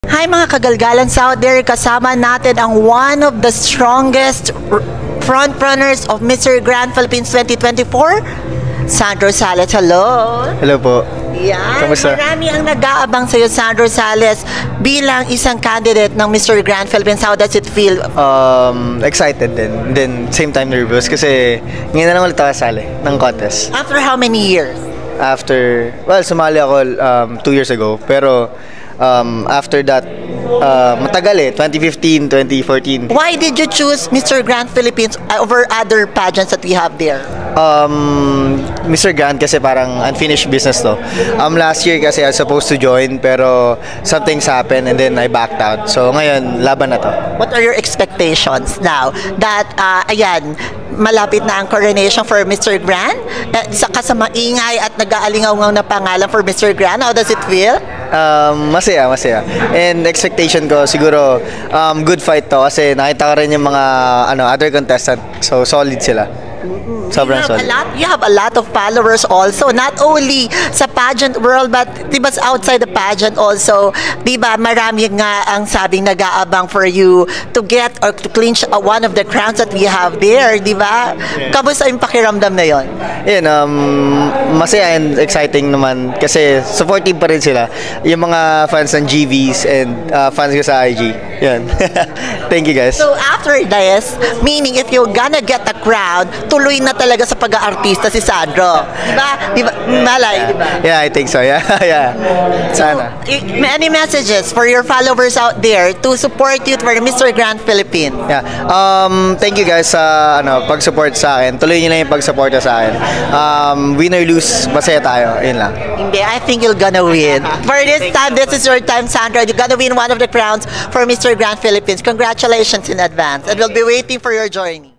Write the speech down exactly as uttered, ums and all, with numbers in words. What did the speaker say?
Hi mga kagalgalan out there, kasama natin ang one of the strongest frontrunners of Mister Grand Philippines twenty twenty-four, Sandro Sales. Hello! Hello po. Yan, Kamusta? marami ang nag-aabang sa'yo, Sandro Sales, bilang isang candidate ng Mister Grand Philippines. How does it feel? Um, excited din. And then, same time nervous kasi ngayon na lang ulit ako kasali ng contest. After how many years? After, well, sumali ako um, two years ago. Pero, um, after that, uh, matagal eh. twenty fifteen, twenty fourteen. Why did you choose Mister Grand Philippines over other pageants that we have there? Um, Mister Grand kasi parang unfinished business to. Um, last year kasi I was supposed to join pero something's happened and then I backed out. So ngayon, laban na to. What are your expectations now that, uh, ayan, malapit na ang coronation for Mister Grand? Eh, sa kasamaingay at nag-aalingaw na pangalan for Mister Grand, how does it feel? Um, masaya, masaya. And expectation ko siguro um, good fight to kasi nakita ko rin yung mga ano other contestant. So solid sila. Sobrang You have a solid. lot, you have a lot of followers also, not only sa pageant world but di ba outside the pageant also, di ba marami nga ang sabing nag-aabang for you to get or to clinch uh, one of the crowns that we have there, di ba? Kamusta yung pakiramdam na yon? Yun, um, masaya and exciting naman kasi supportive pa rin sila. Yung mga fans ng G Vs and uh, fans ko sa I G. Yun. Thank you guys. So after this, meaning if you're gonna get a crowd, tuloy na talaga sa pag-aartista si Sandro. Di ba? Di ba? Malay, di ba? Yeah, I think so. Yeah, yeah. Sana. I- Any messages for your followers out there to support you for Mister Grand Philippines? Yeah. Um, thank you guys sa ano, pag-support sa akin. Tuloy niyo na yung pag-support sa akin. Um, win or lose, masaya tayo. Yun lang. Hindi, I think you're gonna win. For this time, this is your time, Sandra. You're gonna win one of the crowns for Mister Grand Philippines. Congratulations in advance. And we'll be waiting for your journey.